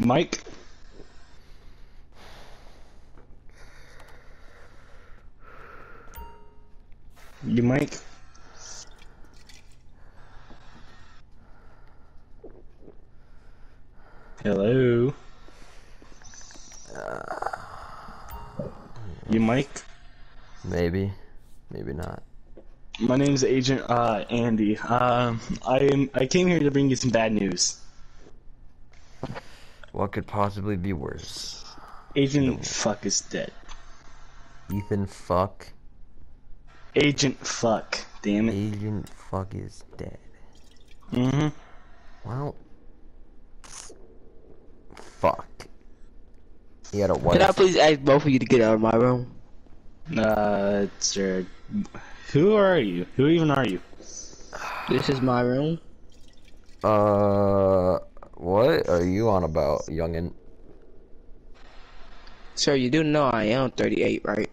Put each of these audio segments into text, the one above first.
Mike? You Mike? Hello? You Mike? Maybe. Maybe not. My name's Agent Andy. I came here to bring you some bad news. What could possibly be worse? Agent Fuck is dead. Ethan Fuck? Agent Fuck, damn it. Agent Fuck is dead. Mm-hmm. Well, fuck. He had a wife. Can I please ask both of you to get out of my room? Sir, who are you? Who even are you? This is my room. What are you on about, youngin? Sir, you do know I am 38, right?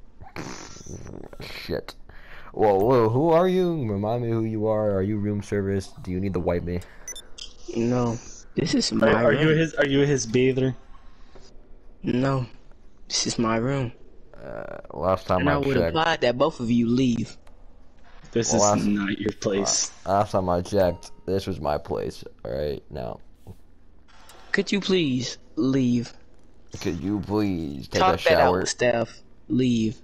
Shit. Whoa, who are you? Remind me who you are. Are you room service? Do you need to wipe me? No. This is my Are room. Are you his bather? No. This is my room. Last time And I I would checked. imply that both of you leave. This Well, is not your place. Last time I checked, this was my place. Alright, now. Could you please leave? Could you please take a Talk that out shower? with staff. Leave.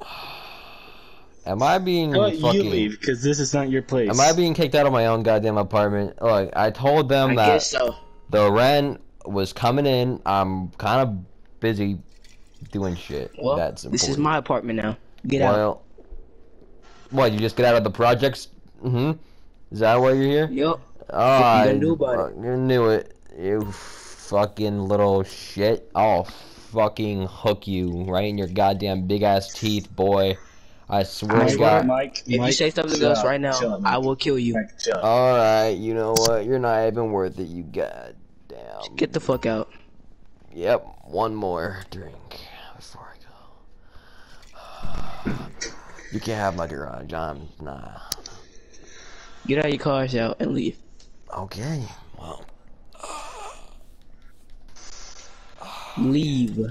Am I being How about fucking... you leave, because this is not your place. Am I being kicked out of my own goddamn apartment? Look, I told them I that guess so. the rent was coming in. I'm kind of busy doing shit. Well, That's important. this is my apartment now. Get out. Well, what, you just get out of the projects? Is that why you're here? Yup. Oh, You knew about it. You knew it. You fucking little shit. I'll fucking hook you right in your goddamn big ass teeth, boy. I swear to God. Mike, If you say something else right now, I will kill you. Alright, you know what? You're not even worth it, you goddamn. Get the fuck out. Yep, one more drink before I go. You can't have my garage. Nah. Get out your cars out and leave. Okay, well. Leave.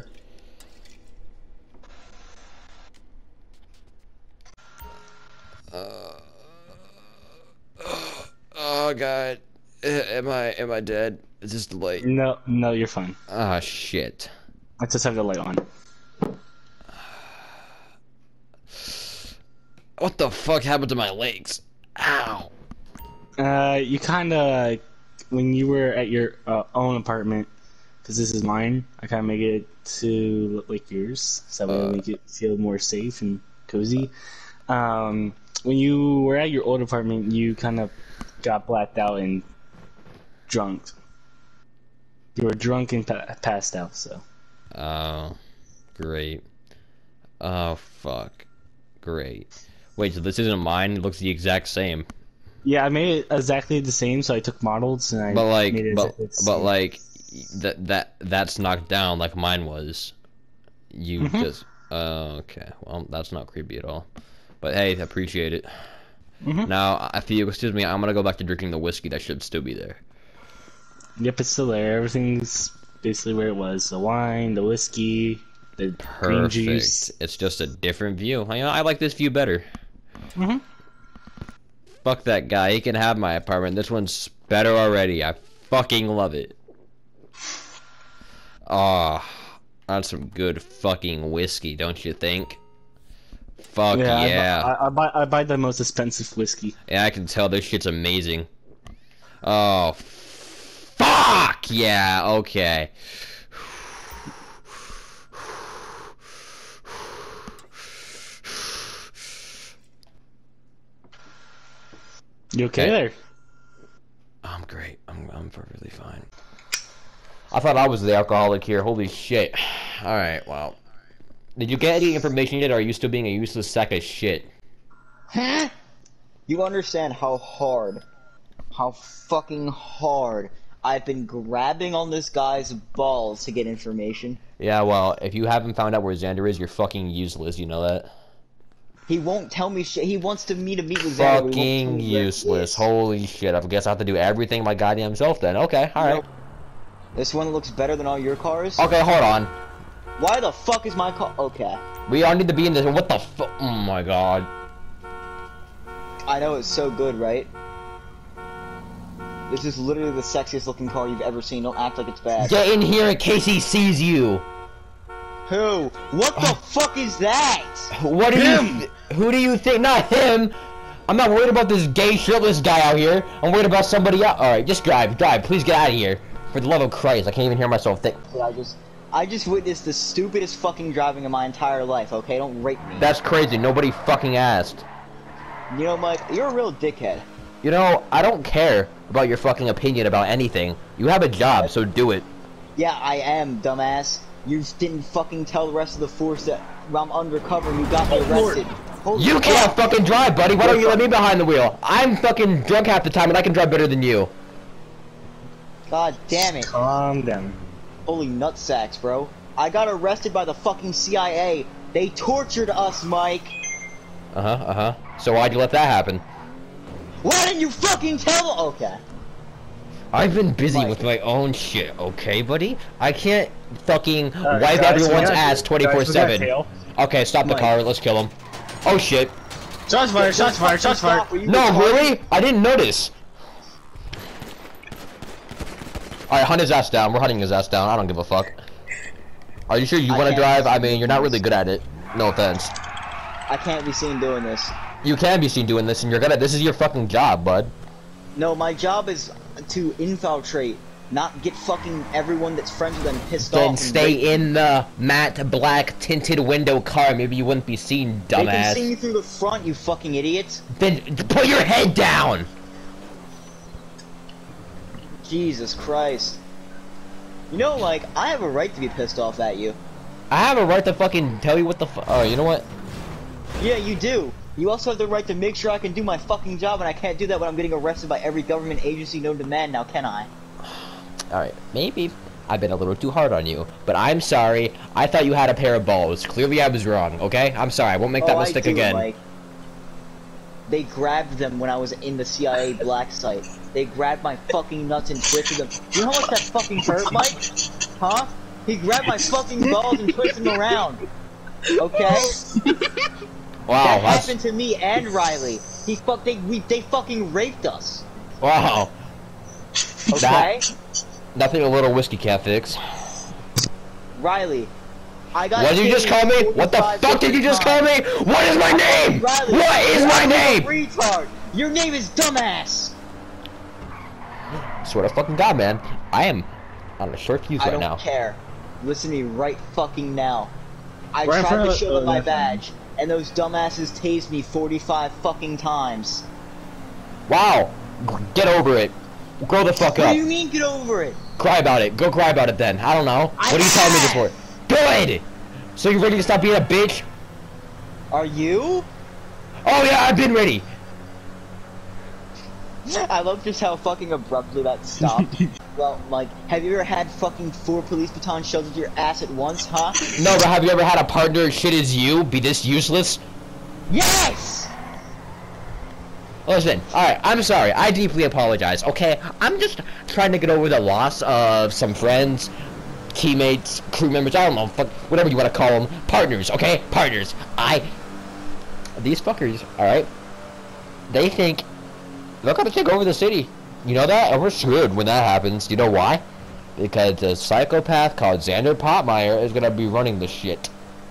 Oh God, am I dead? Is this the light? No, you're fine. Ah, shit. I just have the light on. What the fuck happened to my legs? Ow. You kinda, when you were at your own apartment, because this is mine, I kinda make it to look like yours, so that way make it feel more safe and cozy. When you were at your old apartment, you kind of got blacked out and drunk. You were drunk and passed out, so. Oh, great. Oh, fuck. Great. Wait, so this isn't mine? It looks the exact same. Yeah, I made it exactly the same, so I took models and I But like, made it exactly the same. like, that's knocked down like mine was. You just, okay. Well, that's not creepy at all. But hey, I appreciate it. Now, if you excuse me, I'm gonna go back to drinking the whiskey. That should still be there. Yep, it's still there. Everything's basically where it was. The wine, the whiskey, the green juice. It's just a different view. You know, I like this view better. Fuck that guy. He can have my apartment. This one's better already. I fucking love it. Ah, that's some good fucking whiskey, don't you think? Fuck yeah. I buy the most expensive whiskey. Yeah, I can tell this shit's amazing. Oh, fuck yeah. Okay. You okay there? I'm great. I'm perfectly fine. I thought I was the alcoholic here. Holy shit. Alright, well. Did you get any information yet, or are you still being a useless sack of shit? Huh? You understand how fucking hard I've been grabbing on this guy's balls to get information? Yeah, well, if you haven't found out where Xander is, you're fucking useless, you know that? He won't tell me shit. He wants me to meet with Xander. Fucking useless. Holy shit. I guess I have to do everything my goddamn self then. Okay, alright. This one looks better than all your cars? Okay, hold on. Why the fuck is my car? Okay. We all need to be in this. What the fuck? Oh my god. I know it's so good, right? This is literally the sexiest looking car you've ever seen. Don't act like it's bad. Get in here in case he sees you. Who? What the fuck is that? What do you? Who do you think? Not him. I'm not worried about this gay shirtless guy out here. I'm worried about somebody else. All right, just drive. Please get out of here. For the love of Christ, I can't even hear myself think. I just witnessed the stupidest fucking driving in my entire life. Okay, don't rape me. That's crazy. Nobody fucking asked. You know, Mike, you're a real dickhead. You know, I don't care about your fucking opinion about anything. You have a job, so do it. Yeah, I am, dumbass. You just didn't fucking tell the rest of the force that I'm undercover and you got me arrested. Holy You can't fucking drive, buddy. Why don't you let me behind the wheel? I'm fucking drunk half the time and I can drive better than you. God damn it. Calm down. Holy nutsacks, bro. I got arrested by the fucking CIA. They tortured us, Mike. So why'd you let that happen? Why didn't you fucking tell? Okay. I've been busy Mike. with my own shit, okay, buddy? I can't fucking Alright, wipe guys, everyone's we got- ass guys, we got 24/7. tail. Okay, stop the Mike. car. Let's kill him. Oh shit. Shots fired, shots fired, shots fired. Stop, will you No, retard? really? I didn't notice. Alright, hunt his ass down. We're hunting his ass down. I don't give a fuck. Are you sure you I want to can't. drive? I mean, you're not really good at it. No offense. I can't be seen doing this. You can be seen doing this, and you're gonna. This is your fucking job, bud. No, my job is to infiltrate, not get fucking everyone that's friends with them pissed off. Then and stay rape- in the matte black tinted window car. Maybe you wouldn't be seen, They can dumbass. see you through the front, you fucking idiots. Then put your head down. Jesus Christ. You know, like, I have a right to be pissed off at you. I have a right to fucking tell you what the fuck. Oh, you know what? Yeah, you do. You also have the right to make sure I can do my fucking job, and I can't do that when I'm getting arrested by every government agency known to man now, can I? Alright, maybe I've been a little too hard on you, but I'm sorry. I thought you had a pair of balls. Clearly I was wrong, okay? I'm sorry, I won't make that mistake I do, again. Mike. They grabbed them when I was in the CIA black site. They grabbed my fucking nuts and twisted them. You know how much that fucking hurt, Mike? Huh? He grabbed my fucking balls and twisted them around. Okay? Wow, That that's... happened to me and Riley. They fucking raped us. Wow. Okay? Nothing a little whiskey can't fix. Riley, I got. What did you just call me? What the 45 fuck did you just call me? What is my name? Riley, What is my name? Retard. Your name is dumbass. Swear to fucking God, man. I am on a short fuse I right don't now. care. Listen to me right fucking now. I Right in tried front to of- show them my left badge, and those dumbasses tased me 45 fucking times. Wow. Get over it. Grow the fuck What up. do you mean get over it? Cry about it. Go cry about it then. I don't know. What are you telling me this for? Good! So you ready to stop being a bitch? Are you? Oh yeah, I've been ready. I love just how fucking abruptly that stopped. Well, like, have you ever had fucking 4 police batons shoved into your ass at once, huh? No, but have you ever had a partner as shit as you be this useless? Yes! Listen, alright, I'm sorry. I deeply apologize, okay? I'm just trying to get over the loss of some friends, teammates, crew members, I don't know, fuck, whatever you want to call them. Partners, okay? Partners. These fuckers, alright? They think they're gonna take over the city. You know that? And we're screwed when that happens. You know why? Because a psychopath called Xander Potmeyer is gonna be running the shit.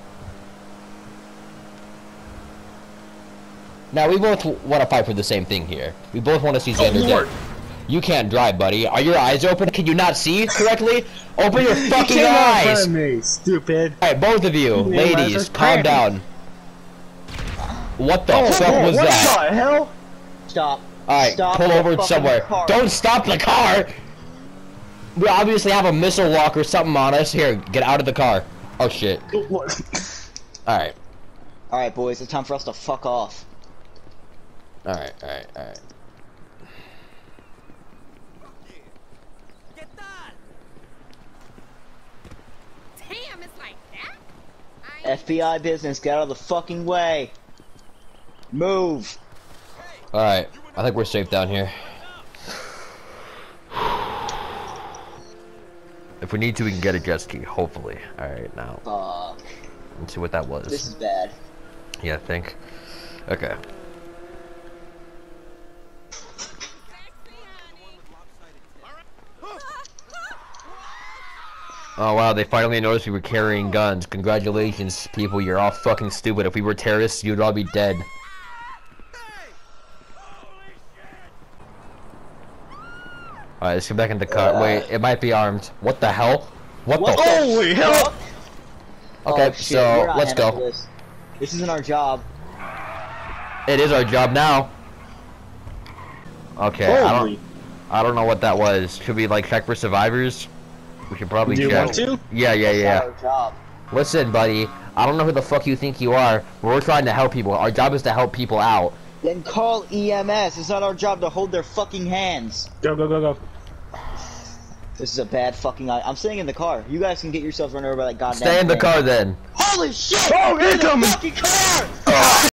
Now, we both want to fight for the same thing here. We both want to see Xander dead. You can't drive, buddy. Are your eyes open? Can you not see correctly? Open your fucking Get out in front eyes! of me, stupid. Alright, both of you, Yeah, ladies, that's calm crazy. down. What the Oh, fuck was what that? the hell? Stop. Alright, Stop pull the over fucking somewhere. car. Don't stop the car! We obviously have a missile lock or something on us. Here, get out of the car. Oh shit. Alright. Alright, boys, it's time for us to fuck off. Alright, alright, alright. Damn, it's like that? FBI business, get out of the fucking way. Move. Alright, I think we're safe down here. If we need to, we can get a jet ski. Hopefully. All right, now Fuck. let's see what that was. This is bad. Yeah, I think. Okay. Oh wow, they finally noticed we were carrying guns. Congratulations, people. You're all fucking stupid. If we were terrorists, you'd all be dead. Alright, let's get back in the car. Wait, it might be armed. What the hell? What the Holy hell! Okay, Oh, shit, so we're not let's handling go. This isn't our job. It is our job now. Okay, Holy. I don't know what that was. Should we like check for survivors? We should probably Do you check. want to? Yeah, That's yeah. not our job. Listen, buddy. I don't know who the fuck you think you are. We're trying to help people. Our job is to help people out. Then call EMS. It's not our job to hold their fucking hands. Go, go, go, go. This is a bad fucking. I'm staying in the car. You guys can get yourselves run over by that goddamn. Stay in the thing. car then. Holy shit! Oh, We're in the incoming! fucking car!